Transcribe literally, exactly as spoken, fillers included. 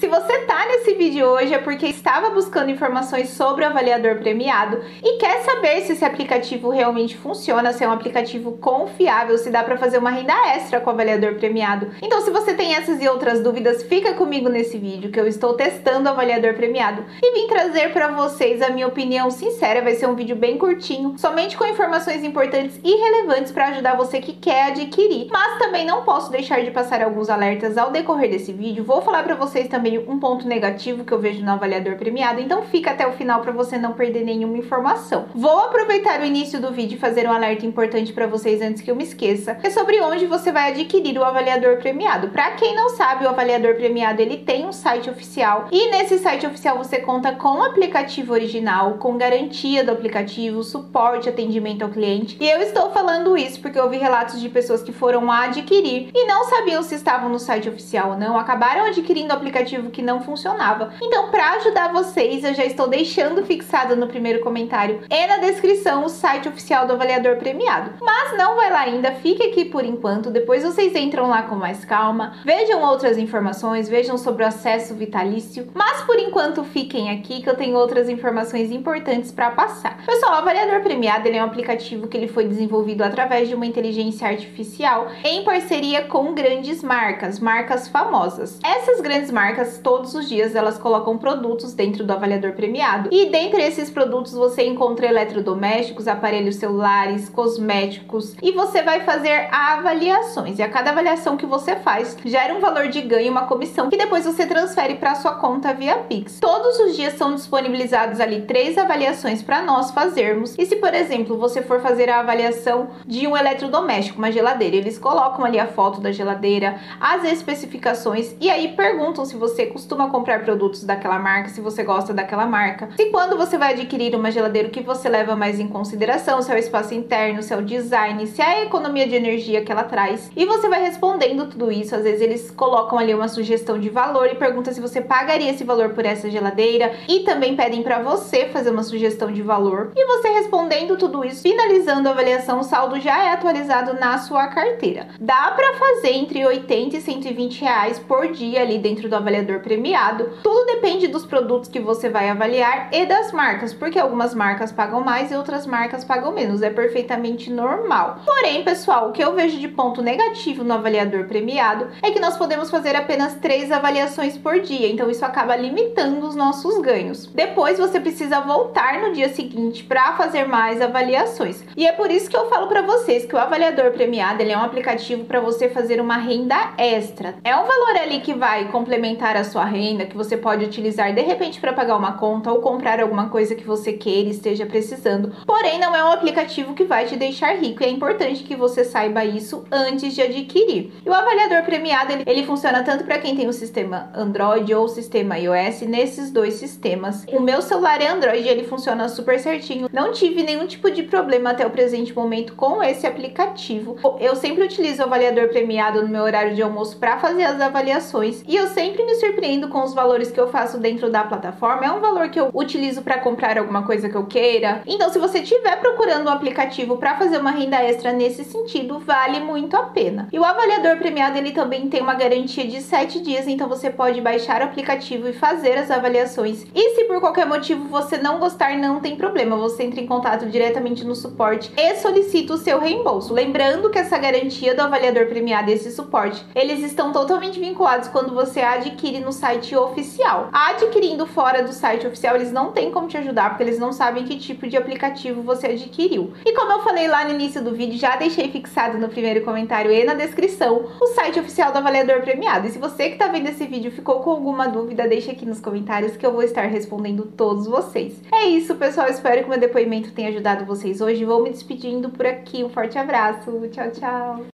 você tá nesse vídeo hoje é porque estava buscando informações sobre o avaliador premiado e quer saber se esse aplicativo realmente funciona, se é um aplicativo confiável, se dá para fazer uma renda extra com o avaliador premiado. Então, se você tem essas e outras dúvidas, fica comigo nesse vídeo que eu estou testando o avaliador premiado e vim trazer para vocês a minha opinião sincera. Vai ser um vídeo bem curtinho, somente com informações importantes e relevantes para ajudar você que quer adquirir. Mas também não posso deixar de passar alguns alertas ao decorrer desse vídeo. Vou falar para vocês também um ponto negativo que eu vejo no avaliador premiado, então fica até o final para você não perder nenhuma informação. Vou aproveitar o início do vídeo e fazer um alerta importante para vocês antes que eu me esqueça, é sobre onde você vai adquirir o avaliador premiado. Para quem não sabe, o avaliador premiado ele tem um site oficial e nesse site oficial você conta com o aplicativo original, com garantia do aplicativo, suporte, atendimento ao cliente. E eu estou falando isso porque eu ouvi relatos de pessoas que foram adquirir e não sabiam se estavam no site oficial ou não, acabaram adquirindo o aplicativo que não funcionava. Então, para ajudar vocês, eu já estou deixando fixado no primeiro comentário e na descrição o site oficial do avaliador premiado. Mas não vai lá ainda, fique aqui por enquanto, depois vocês entram lá com mais calma, vejam outras informações, vejam sobre o acesso vitalício, mas por enquanto fiquem aqui que eu tenho outras informações importantes para passar. Pessoal, o avaliador premiado ele é um aplicativo que ele foi desenvolvido através de uma inteligência artificial em parceria com grandes marcas, marcas famosas. Essas grandes marcas, todos os dias, elas colocam produtos dentro do avaliador premiado. E dentre esses produtos você encontra eletrodomésticos, aparelhos celulares, cosméticos, e você vai fazer avaliações. E a cada avaliação que você faz, gera um valor de ganho, uma comissão, que depois você transfere para sua conta via Pix. Todos os dias são disponibilizados ali três avaliações para nós fazermos. E se, por exemplo, você for fazer a avaliação de um eletrodoméstico, uma geladeira, eles colocam ali a foto da geladeira, as especificações, e aí perguntam se você costuma comprar produtos daquela marca, se você gosta daquela marca, se quando você vai adquirir uma geladeira o que você leva mais em consideração, se é o espaço interno, se é o design, se é a economia de energia que ela traz, e você vai respondendo tudo isso. Às vezes eles colocam ali uma sugestão de valor e perguntam se você pagaria esse valor por essa geladeira, e também pedem para você fazer uma sugestão de valor, e você respondendo tudo isso, finalizando a avaliação, o saldo já é atualizado na sua carteira. Dá para fazer entre oitenta e cento e vinte reais por dia ali dentro do avaliador premiado. Tudo depende dos produtos que você vai avaliar e das marcas, porque algumas marcas pagam mais e outras marcas pagam menos, é perfeitamente normal. Porém, pessoal, o que eu vejo de ponto negativo no avaliador premiado é que nós podemos fazer apenas três avaliações por dia, então isso acaba limitando os nossos ganhos. Depois você precisa voltar no dia seguinte para fazer mais avaliações. E é por isso que eu falo para vocês que o avaliador premiado ele é um aplicativo para você fazer uma renda extra. É um valor ali que vai complementar a sua renda, que você pode utilizar de repente para pagar uma conta ou comprar alguma coisa que você queira e esteja precisando. Porém, não é um aplicativo que vai te deixar rico, e é importante que você saiba isso antes de adquirir. E o avaliador premiado ele, ele funciona tanto para quem tem o sistema Android ou o sistema iOS, nesses dois sistemas. O meu celular é Android e ele funciona super certinho. Não tive nenhum tipo de problema até o presente momento com esse aplicativo. Eu sempre utilizo o avaliador premiado no meu horário de almoço para fazer as avaliações e eu sempre me surpreendo com os valores que eu faço dentro da plataforma. É um valor que eu utilizo para comprar alguma coisa que eu queira. Então, se você estiver procurando um aplicativo para fazer uma renda extra nesse sentido, vale muito a pena. E o avaliador premiado ele também tem uma garantia de sete dias, então você pode baixar o aplicativo e fazer as avaliações. E se por qualquer motivo você não gostar, não tem problema, você entra em contato diretamente no suporte e solicita o seu reembolso. Lembrando que essa garantia do avaliador premiado e esse suporte, eles estão totalmente vinculados quando você adquire no site oficial. Adquirindo fora do site oficial, eles não têm como te ajudar, porque eles não sabem que tipo de aplicativo você adquiriu. E como eu falei lá no início do vídeo, já deixei fixado no primeiro comentário e na descrição o site oficial do avaliador premiado. E se você que está vendo esse vídeo ficou com alguma dúvida, deixa aqui nos comentários que eu vou estar respondendo todos vocês. É isso, pessoal. Espero que o meu depoimento tenha ajudado vocês hoje. Vou me despedindo por aqui. Um forte abraço. Tchau, tchau.